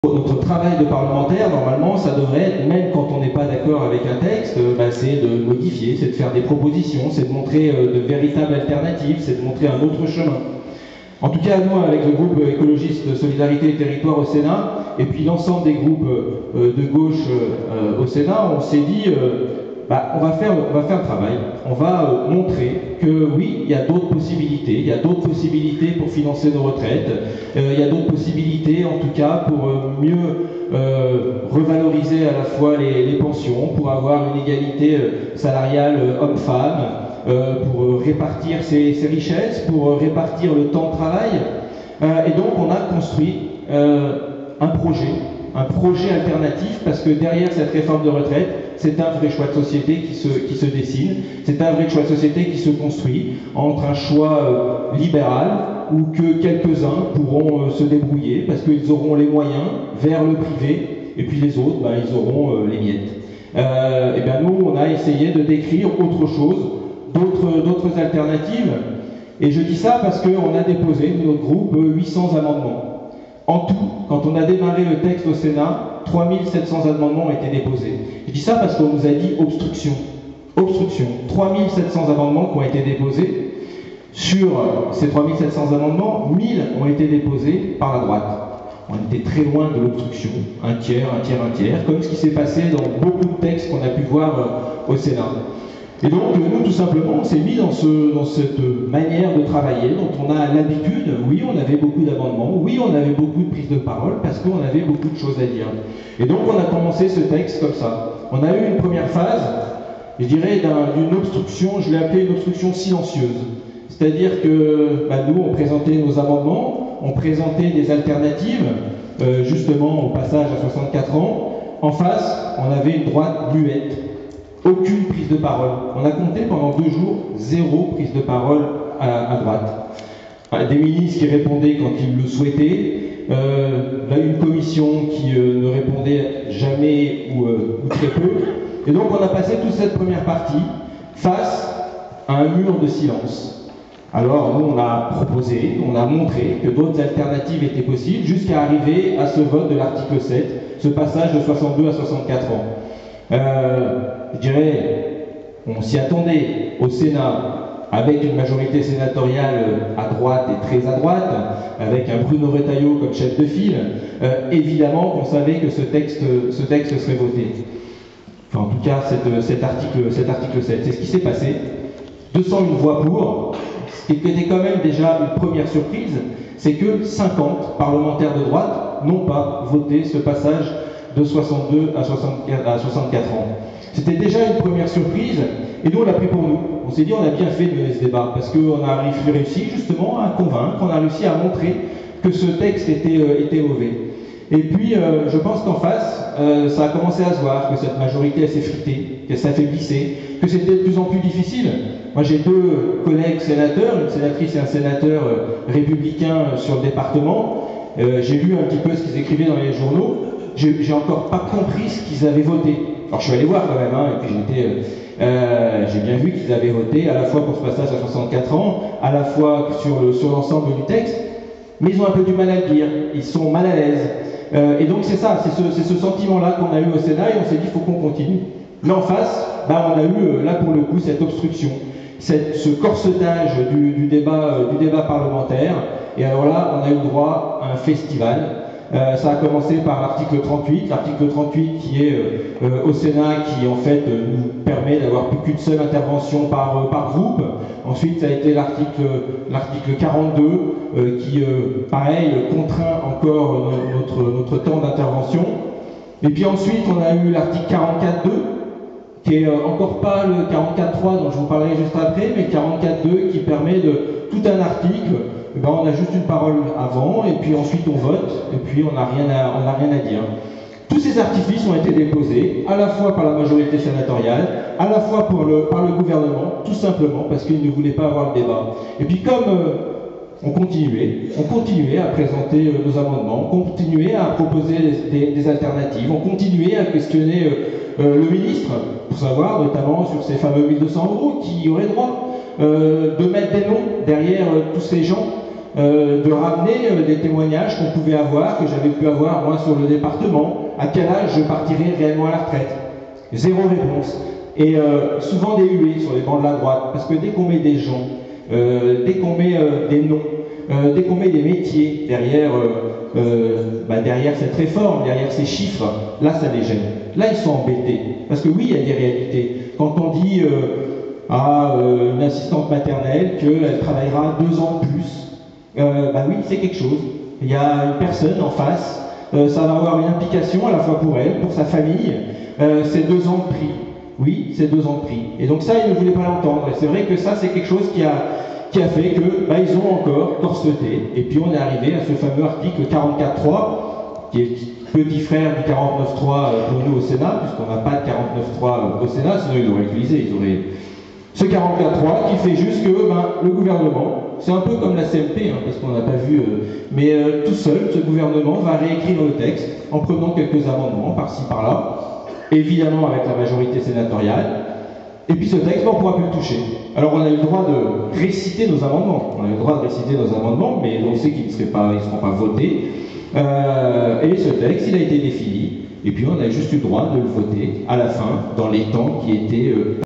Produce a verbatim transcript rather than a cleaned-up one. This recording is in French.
Notre travail de parlementaire, normalement, ça devrait être, même quand on n'est pas d'accord avec un texte, bah, c'est de modifier, c'est de faire des propositions, c'est de montrer euh, de véritables alternatives, c'est de montrer un autre chemin. En tout cas, nous, avec le groupe écologiste Solidarité et Territoire au Sénat, et puis l'ensemble des groupes euh, de gauche euh, au Sénat, on s'est dit, euh, bah, on va faire, on va faire le travail, on va euh, montrer que oui, il y a d'autres possibilités, il y a d'autres possibilités pour financer nos retraites, euh, il y a d'autres possibilités, en tout cas, pour euh, mieux euh, revaloriser à la fois les, les pensions, pour avoir une égalité euh, salariale euh, homme-femme, Euh, pour euh, répartir ses, ses richesses, pour euh, répartir le temps de travail. Euh, et donc on a construit euh, un projet, un projet alternatif, parce que derrière cette réforme de retraite, c'est un vrai choix de société qui se, qui se dessine, c'est un vrai choix de société qui se construit entre un choix euh, libéral, où que quelques-uns pourront euh, se débrouiller, parce qu'ils auront les moyens, vers le privé, et puis les autres, ben, ils auront euh, les miettes. Euh, et bien nous, on a essayé de décrire autre chose, d'autres alternatives, et je dis ça parce qu'on a déposé, notre groupe, huit cents amendements. En tout, quand on a démarré le texte au Sénat, trois mille sept cents amendements ont été déposés. Je dis ça parce qu'on nous a dit obstruction. Obstruction. trois mille sept cents amendements qui ont été déposés. Sur ces trois mille sept cents amendements, mille ont été déposés par la droite. On était très loin de l'obstruction. Un tiers, un tiers, un tiers, comme ce qui s'est passé dans beaucoup de textes qu'on a pu voir au Sénat. Et donc, nous, tout simplement, on s'est mis dans, ce, dans cette manière de travailler dont on a l'habitude. Oui, on avait beaucoup d'amendements, oui, on avait beaucoup de prises de parole, parce qu'on avait beaucoup de choses à dire. Et donc, on a commencé ce texte comme ça. On a eu une première phase, je dirais, d'une obstruction, je l'ai appelée une obstruction silencieuse. C'est-à-dire que bah, nous, on présentait nos amendements, on présentait des alternatives, euh, justement, au passage à soixante-quatre ans. En face, on avait une droite muette. Aucune prise de parole. On a compté pendant deux jours, zéro prise de parole à, à droite. Des ministres qui répondaient quand ils le souhaitaient, euh, là une commission qui euh, ne répondait jamais ou, euh, ou très peu. Et donc on a passé toute cette première partie face à un mur de silence. Alors nous on a proposé, on a montré que d'autres alternatives étaient possibles jusqu'à arriver à ce vote de l'article sept, ce passage de soixante-deux à soixante-quatre ans. Euh, je dirais, on s'y attendait au Sénat avec une majorité sénatoriale à droite et très à droite, avec un Bruno Retailleau comme chef de file, euh, évidemment qu'on savait que ce texte, ce texte serait voté. Enfin, en tout cas, cette, cet, article, cet article sept. C'est ce qui s'est passé. deux cent une voix pour, ce qui était quand même déjà une première surprise, c'est que cinquante parlementaires de droite n'ont pas voté ce passage de soixante-deux à soixante-quatre ans. C'était déjà une première surprise, et nous on l'a pris pour nous. On s'est dit on a bien fait de mener ce débat, parce qu'on a réussi justement à convaincre, on a réussi à montrer que ce texte était, euh, était mauvais. Et puis euh, je pense qu'en face, euh, ça a commencé à se voir, que cette majorité elle s'effritait, qu'elle s'affaiblissait, que c'était de plus en plus difficile. Moi j'ai deux collègues sénateurs, une sénatrice et un sénateur euh, républicain euh, sur le département. Euh, j'ai lu un petit peu ce qu'ils écrivaient dans les journaux. J'ai encore pas compris ce qu'ils avaient voté. Alors je suis allé voir quand même, hein, et puis j'étais, euh, j'ai bien vu qu'ils avaient voté à la fois pour ce passage à soixante-quatre ans, à la fois sur le, sur l'ensemble du texte, mais ils ont un peu du mal à le dire, ils sont mal à l'aise. Euh, et donc c'est ça, c'est ce, ce sentiment-là qu'on a eu au Sénat, et on s'est dit il faut qu'on continue. Mais en face, bah, on a eu là pour le coup cette obstruction, cette, ce corsetage du, du, débat, euh, du débat parlementaire, et alors là on a eu droit à un festival. Euh, ça a commencé par l'article trente-huit, l'article trente-huit qui est euh, euh, au Sénat, qui en fait euh, nous permet d'avoir plus qu'une seule intervention par, euh, par groupe. Ensuite ça a été l'article quarante-deux euh, qui, euh, pareil, contraint encore euh, notre, notre temps d'intervention. Et puis ensuite on a eu l'article quarante-quatre deux, qui est euh, encore pas le quarante-quatre trois dont je vous parlerai juste après, mais quarante-quatre deux qui permet de tout un article. Ben, on a juste une parole avant, et puis ensuite on vote, et puis on n'a rien, rien à dire. Tous ces artifices ont été déposés, à la fois par la majorité sénatoriale, à la fois pour le, par le gouvernement, tout simplement parce qu'ils ne voulaient pas avoir le débat. Et puis comme euh, on continuait, on continuait à présenter euh, nos amendements, on continuait à proposer des, des alternatives, on continuait à questionner euh, euh, le ministre, pour savoir notamment sur ces fameux mille deux cents euros qui y auraient droit, euh, de mettre des noms derrière euh, tous ces gens euh, de ramener euh, des témoignages qu'on pouvait avoir, que j'avais pu avoir moi sur le département, à quel âge je partirais réellement à la retraite. Zéro réponse. Et euh, souvent des huées sur les bancs de la droite, parce que dès qu'on met des gens, euh, dès qu'on met euh, des noms, euh, dès qu'on met des métiers derrière, euh, euh, bah derrière cette réforme, derrière ces chiffres, là ça les gêne. Là ils sont embêtés. Parce que oui, il y a des réalités. Quand on dit euh, à euh, une assistante maternelle qu'elle travaillera deux ans de plus, euh, bah oui, c'est quelque chose. Il y a une personne en face, euh, ça va avoir une implication à la fois pour elle, pour sa famille, euh, c'est deux ans de prix. Oui, c'est deux ans de prix. Et donc ça, ils ne voulaient pas l'entendre. Et c'est vrai que ça, c'est quelque chose qui a, qui a fait que bah, ils ont encore corseté. Et puis on est arrivé à ce fameux article quarante-quatre trois, qui est petit frère du quarante-neuf trois pour nous au Sénat, puisqu'on n'a pas de quarante-neuf trois au Sénat, sinon ils l'auraient utilisé. Ils auraient... Ce quarante-quatre trois qui fait juste que ben, le gouvernement, c'est un peu comme la C M P, hein, parce qu'on n'a pas vu, euh, mais euh, tout seul, ce gouvernement va réécrire le texte en prenant quelques amendements par-ci par-là, évidemment avec la majorité sénatoriale, et puis ce texte, on ne pourra plus le toucher. Alors on a eu le droit de réciter nos amendements, on a eu le droit de réciter nos amendements, mais on sait qu'ils ne seraient pas, ils seront pas votés, euh, et ce texte, il a été défini, et puis on a juste eu le droit de le voter à la fin, dans les temps qui étaient... Euh,